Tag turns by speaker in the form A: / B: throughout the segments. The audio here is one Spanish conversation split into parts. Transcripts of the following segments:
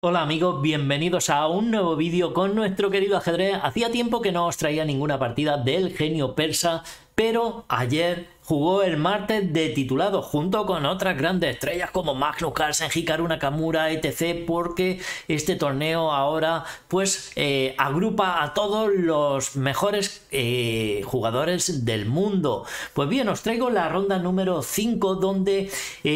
A: Hola amigos, bienvenidos a un nuevo vídeo con nuestro querido ajedrez. Hacía tiempo que no os traía ninguna partida del genio persa, pero ayer jugó el martes de titulado junto con otras grandes estrellas como Magnus Carlsen, Hikaru Nakamura, etc. Porque este torneo ahora pues agrupa a todos los mejores jugadores del mundo. Pues bien, os traigo la ronda número 5 donde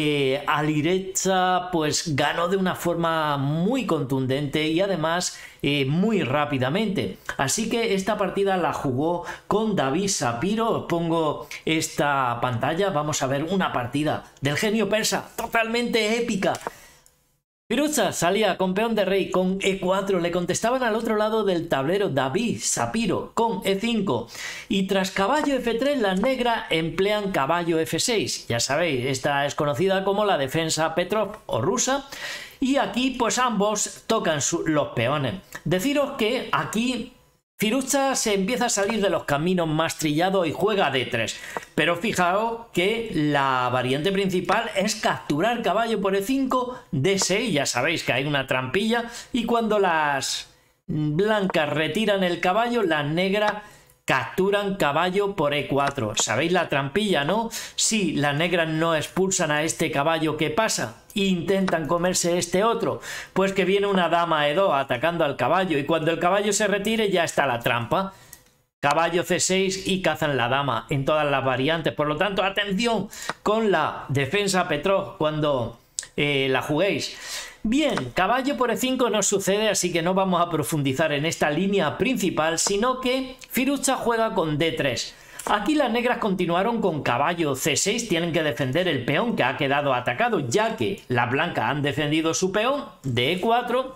A: Alireza pues ganó de una forma muy contundente y además muy rápidamente. Así que esta partida la jugó con David Sapiro. Os pongo esta pantalla. Vamos a ver una partida del genio persa totalmente épica. Firouzja salía con peón de rey con E4, le contestaban al otro lado del tablero David Sapiro con E5 y tras caballo F3 las negras emplean caballo F6. Ya sabéis, esta es conocida como la defensa Petrov o rusa y aquí pues ambos tocan los peones. Deciros que aquí Firouzja se empieza a salir de los caminos más trillados y juega D3. Pero fijaos que la variante principal es capturar caballo por E5, D6, ya sabéis que hay una trampilla, y cuando las blancas retiran el caballo, las negras capturan caballo por E4. ¿Sabéis la trampilla, no? Si las negras no expulsan a este caballo, ¿qué pasa? Intentan comerse este otro, pues que viene una dama E2 atacando al caballo y cuando el caballo se retire ya está la trampa. Caballo C6 y cazan la dama en todas las variantes. Por lo tanto, atención con la defensa Petrov cuando la juguéis. Bien, caballo por E5 no sucede, así que no vamos a profundizar en esta línea principal, sino que Firouzja juega con D3. Aquí las negras continuaron con caballo C6, tienen que defender el peón que ha quedado atacado, ya que las blancas han defendido su peón de E4.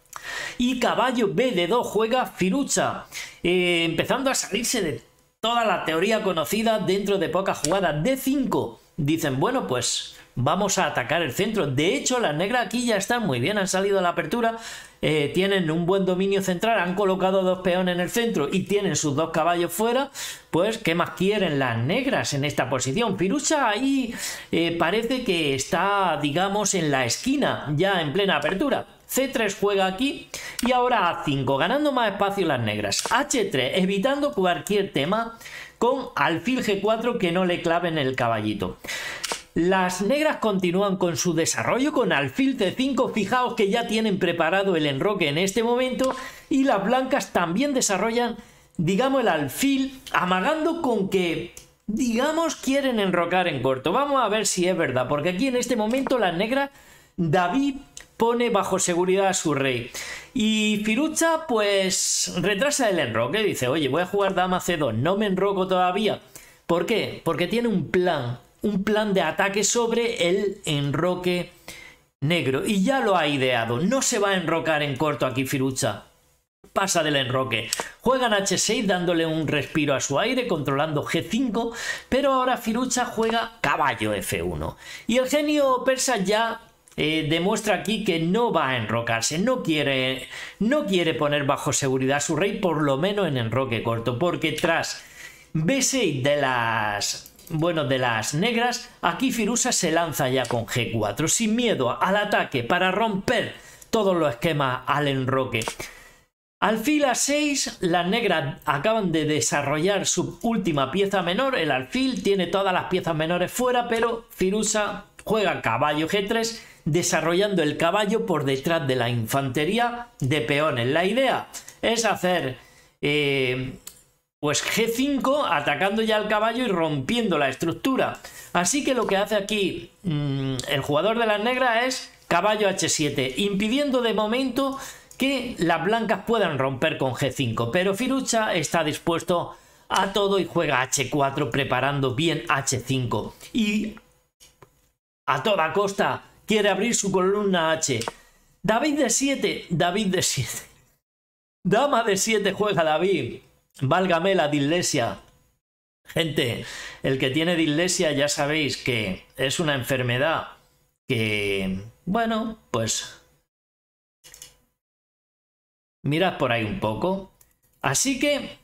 A: Y caballo B de 2 juega Firouzja, empezando a salirse de toda la teoría conocida dentro de pocas jugadas. D5, dicen, bueno, pues vamos a atacar el centro. De hecho, las negras aquí ya están muy bien, han salido a la apertura, tienen un buen dominio central, han colocado dos peones en el centro y tienen sus dos caballos fuera. Pues, ¿qué más quieren las negras en esta posición? Firouzja ahí parece que está, digamos, en la esquina, ya en plena apertura. C3 juega aquí y ahora A5, ganando más espacio las negras. H3, evitando cualquier tema con alfil G4 que no le claven el caballito. Las negras continúan con su desarrollo con alfil C5, fijaos que ya tienen preparado el enroque en este momento y las blancas también desarrollan, digamos, el alfil, amagando con que, digamos, quieren enrocar en corto. Vamos a ver si es verdad, porque aquí en este momento las negras, David pone bajo seguridad a su rey y Firouzja pues retrasa el enroque, dice, oye, voy a jugar dama C2, no me enroco todavía. ¿Por qué? Porque tiene un plan de ataque sobre el enroque negro y ya lo ha ideado. No se va a enrocar en corto aquí Firouzja, pasa del enroque. Juegan H6 dándole un respiro a su aire, controlando G5, pero ahora Firouzja juega caballo F1 y el genio persa ya demuestra aquí que no va a enrocarse, no quiere poner bajo seguridad a su rey, por lo menos en enroque corto, porque tras B6 de las negras, aquí Firouzja se lanza ya con G4, sin miedo al ataque, para romper todos los esquemas al enroque. Alfil A6, las negras acaban de desarrollar su última pieza menor, el alfil tiene todas las piezas menores fuera, pero Firouzja juega caballo G3, desarrollando el caballo por detrás de la infantería de peones. La idea es hacer pues G5 atacando ya al caballo y rompiendo la estructura. Así que lo que hace aquí el jugador de las negras es caballo H7, impidiendo de momento que las blancas puedan romper con G5. Pero Firouzja está dispuesto a todo y juega H4 preparando bien H5. Y a toda costa quiere abrir su columna H. David D7, David D7. Dama D7 juega David. Válgame la dislexia. Gente, el que tiene dislexia ya sabéis que es una enfermedad que, bueno, pues mirad por ahí un poco. Así que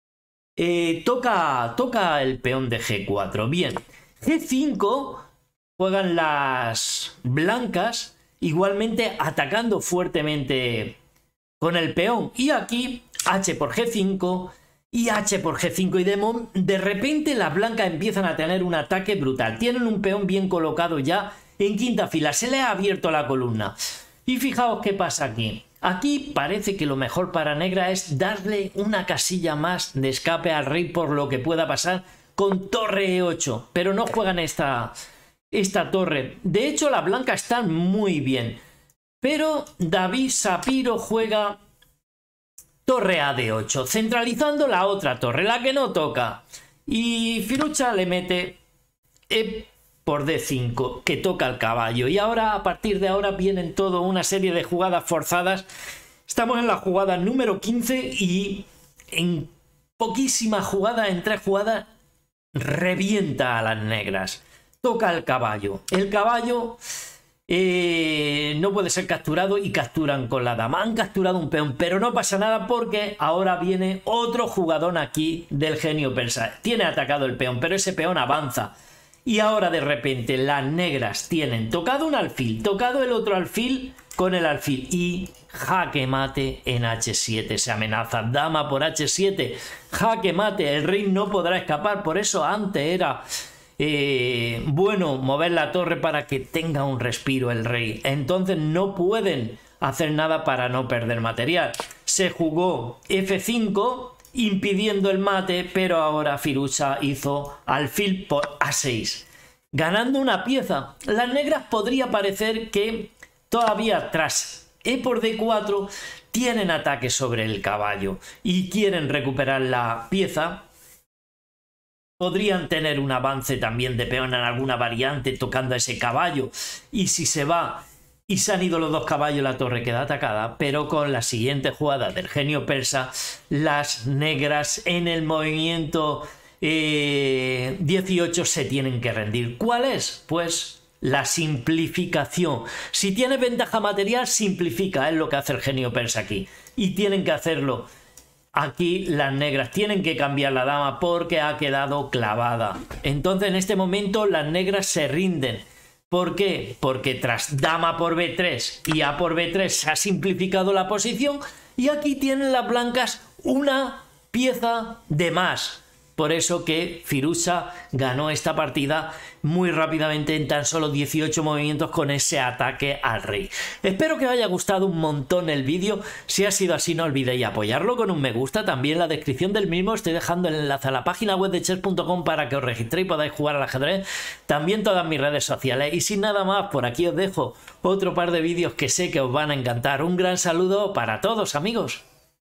A: toca el peón de G4. Bien, G5 juegan las blancas igualmente atacando fuertemente con el peón. Y aquí H por G5 y H por G5 y de repente las blancas empiezan a tener un ataque brutal. Tienen un peón bien colocado ya en quinta fila, se le ha abierto la columna. Y fijaos qué pasa aquí. Aquí parece que lo mejor para negra es darle una casilla más de escape al rey por lo que pueda pasar con torre E8, pero no juegan esta torre. De hecho, las blancas están muy bien, pero David Sapiro juega torre A de 8, centralizando la otra torre, la que no toca. Y Firuza le mete E por D5, que toca el caballo. Y ahora, a partir de ahora, vienen toda una serie de jugadas forzadas. Estamos en la jugada número 15 y en poquísimas jugadas, en 3 jugadas, revienta a las negras. Toca el caballo. El caballo no puede ser capturado y capturan con la dama. Han capturado un peón, pero no pasa nada porque ahora viene otro jugador aquí del genio persa. Tiene atacado el peón, pero ese peón avanza. Y ahora de repente las negras tienen tocado un alfil, tocado el otro alfil con el alfil y jaque mate en H7. Se amenaza dama por H7, jaque mate, el rey no podrá escapar. Por eso antes era bueno mover la torre para que tenga un respiro el rey. Entonces no pueden hacer nada para no perder material. Se jugó F5 impidiendo el mate, pero ahora Firuza hizo alfil por A6, ganando una pieza. Las negras podría parecer que todavía tras E por D4 tienen ataque sobre el caballo y quieren recuperar la pieza. Podrían tener un avance también de peón en alguna variante tocando a ese caballo, y si se va y se han ido los dos caballos, la torre queda atacada. Pero con la siguiente jugada del genio persa, las negras en el movimiento 18 se tienen que rendir. ¿Cuál es? Pues la simplificación. Si tiene ventaja material, simplifica, es lo que hace el genio persa aquí. Y tienen que hacerlo. Aquí las negras tienen que cambiar la dama porque ha quedado clavada. Entonces en este momento las negras se rinden. ¿Por qué? Porque tras dama por B3 y A por B3 se ha simplificado la posición y aquí tienen las blancas una pieza de más. Por eso que Firuza ganó esta partida muy rápidamente en tan solo 18 movimientos con ese ataque al rey. Espero que os haya gustado un montón el vídeo. Si ha sido así, no olvidéis apoyarlo con un me gusta. También en la descripción del mismo estoy dejando el enlace a la página web de chess.com para que os registréis y podáis jugar al ajedrez. También todas mis redes sociales. Y sin nada más, por aquí os dejo otro par de vídeos que sé que os van a encantar. Un gran saludo para todos, amigos.